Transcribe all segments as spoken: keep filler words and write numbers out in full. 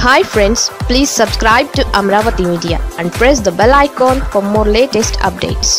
Hi friends, please subscribe to Amravati Media and press the bell icon for more latest updates.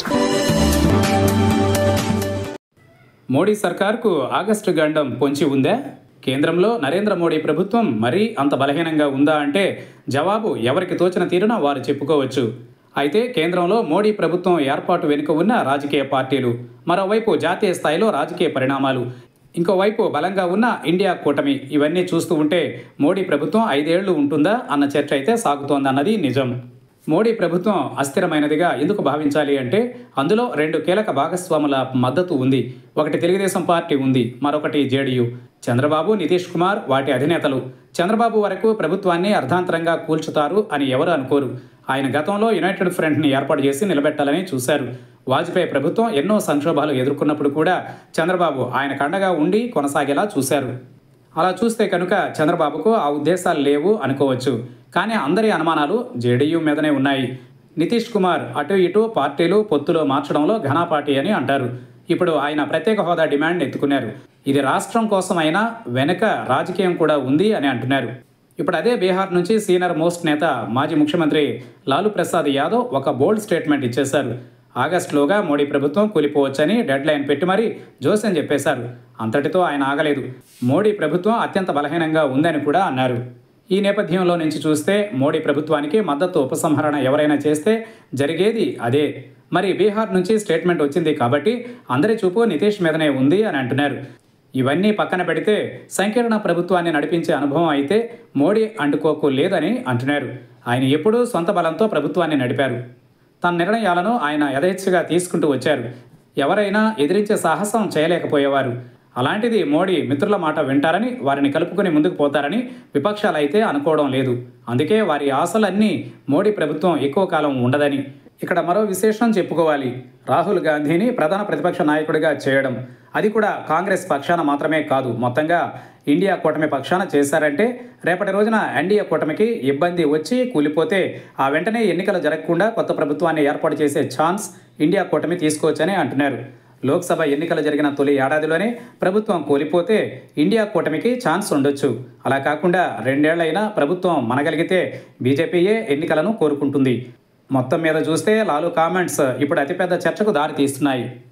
Modi సర్కార్కు August గండం పొంచి ఉందా? కేంద్రంలో నరేంద్ర మోడీ ప్రభుత్వం మరీ అంత బలహీనంగా ఉందా అంటే జవాబు ఎవరికి తోచిన తీరున వారు చెప్పుకోవచ్చు. అయితే కేంద్రంలో మోడీ ప్రభుత్వం ఏర్పాటు వెనుక ఉన్న రాజకీయ పార్టీలు, మరోవైపు జాతీయ స్థాయిలో రాజకీయ పరిణామాలు, ఇంకోవైపు బలంగా ఉన్న ఇండియా కూటమి, ఇవన్నీ చూస్తూ ఉంటే మోడీ ప్రభుత్వం ఐదేళ్లు ఉంటుందా అన్న చర్చ అయితే సాగుతోందన్నది నిజం. మోడీ ప్రభుత్వం అస్థిరమైనదిగా ఎందుకు భావించాలి అంటే అందులో రెండు కీలక భాగస్వాముల మద్దతు ఉంది. ఒకటి తెలుగుదేశం పార్టీ ఉంది, మరొకటి జేడీయూ. చంద్రబాబు, నితీష్ కుమార్ వాటి అధినేతలు. చంద్రబాబు వరకు ప్రభుత్వాన్ని అర్ధాంతరంగా కూల్చుతారు అని ఎవరు అనుకోరు. ఆయన గతంలో యునైటెడ్ ఫ్రంట్ని ఏర్పాటు చేసి నిలబెట్టాలని చూశారు. వాజ్పేయి ప్రభుత్వం ఎన్నో సంక్షోభాలు ఎదుర్కొన్నప్పుడు కూడా చంద్రబాబు ఆయన కండగా ఉండి కొనసాగేలా చూశారు. అలా చూస్తే కనుక చంద్రబాబుకు ఆ ఉద్దేశాలు లేవు అనుకోవచ్చు. కానీ అందరి అనుమానాలు జేడీయూ మీదనే ఉన్నాయి. నితీష్ కుమార్ అటు ఇటు పార్టీలు పొత్తులో మార్చడంలో ఘనాపాటి అని అంటారు. ఇప్పుడు ఆయన ప్రత్యేక హోదా డిమాండ్ ఎత్తుకున్నారు. ఇది రాష్ట్రం కోసం అయినా వెనుక రాజకీయం కూడా ఉంది అని అంటున్నారు. ఇప్పుడు అదే బీహార్ నుంచి సీనియర్ మోస్ట్ నేత మాజీ ముఖ్యమంత్రి లాలూ ప్రసాద్ యాదవ్ ఒక బోల్డ్ స్టేట్మెంట్ ఇచ్చేశారు. ఆగస్టులోగా మోడీ ప్రభుత్వం కూలిపోవచ్చని డెడ్ లైన్ పెట్టి మరీ జోస్యం చెప్పేశారు. అంతటితో ఆయన ఆగలేదు. మోడీ ప్రభుత్వం అత్యంత బలహీనంగా ఉందని కూడా అన్నారు. ఈ నేపథ్యంలో నుంచి చూస్తే మోడీ ప్రభుత్వానికి మద్దతు ఉపసంహరణ ఎవరైనా చేస్తే జరిగేది అదే. మరి బీహార్ నుంచి స్టేట్మెంట్ వచ్చింది కాబట్టి అందరి చూపు నితీష్ మీదనే ఉంది అని అంటున్నారు. ఇవన్నీ పక్కన పెడితే సంకీర్ణ ప్రభుత్వాన్ని నడిపించే అనుభవం అయితే మోడీ అంటుకోకు లేదని అంటున్నారు. ఆయన ఎప్పుడూ సొంత బలంతో ప్రభుత్వాన్ని నడిపారు. తన నిర్ణయాలను ఆయన యథేచ్ఛగా తీసుకుంటూ వచ్చారు. ఎవరైనా ఎదిరించే సాహసం చేయలేకపోయేవారు. అలాంటిది మోడీ మిత్రుల మాట వింటారని, వారిని కలుపుకొని ముందుకు పోతారని విపక్షాలైతే అనుకోవడం లేదు. అందుకే వారి ఆశలన్నీ మోడీ ప్రభుత్వం ఎక్కువ కాలం ఉండదని. ఇక్కడ మరో విశేషం చెప్పుకోవాలి. రాహుల్ గాంధీని ప్రధాన ప్రతిపక్ష నాయకుడిగా చేయడం, అది కూడా కాంగ్రెస్ పక్షాన మాత్రమే కాదు, మొత్తంగా ఇండియా కూటమి పక్షాన చేశారంటే రేపటి రోజున ఎన్డీఏ కూటమికి ఇబ్బంది వచ్చి కూలిపోతే ఆ వెంటనే ఎన్నికలు జరగకుండా కొత్త ప్రభుత్వాన్ని ఏర్పాటు చేసే ఛాన్స్ ఇండియా కూటమి తీసుకోవచ్చని అంటున్నారు. లోక్సభ ఎన్నికలు జరిగిన తొలి ఏడాదిలోనే ప్రభుత్వం కూలిపోతే ఇండియా కూటమికి ఛాన్స్ ఉండొచ్చు. అలా కాకుండా రెండేళ్లైనా ప్రభుత్వం మనగలిగితే బీజేపీయే ఎన్నికలను కోరుకుంటుంది. మొత్తం మీద చూస్తే లాలూ కామెంట్స్ ఇప్పుడు అతిపెద్ద చర్చకు దారి తీస్తున్నాయి.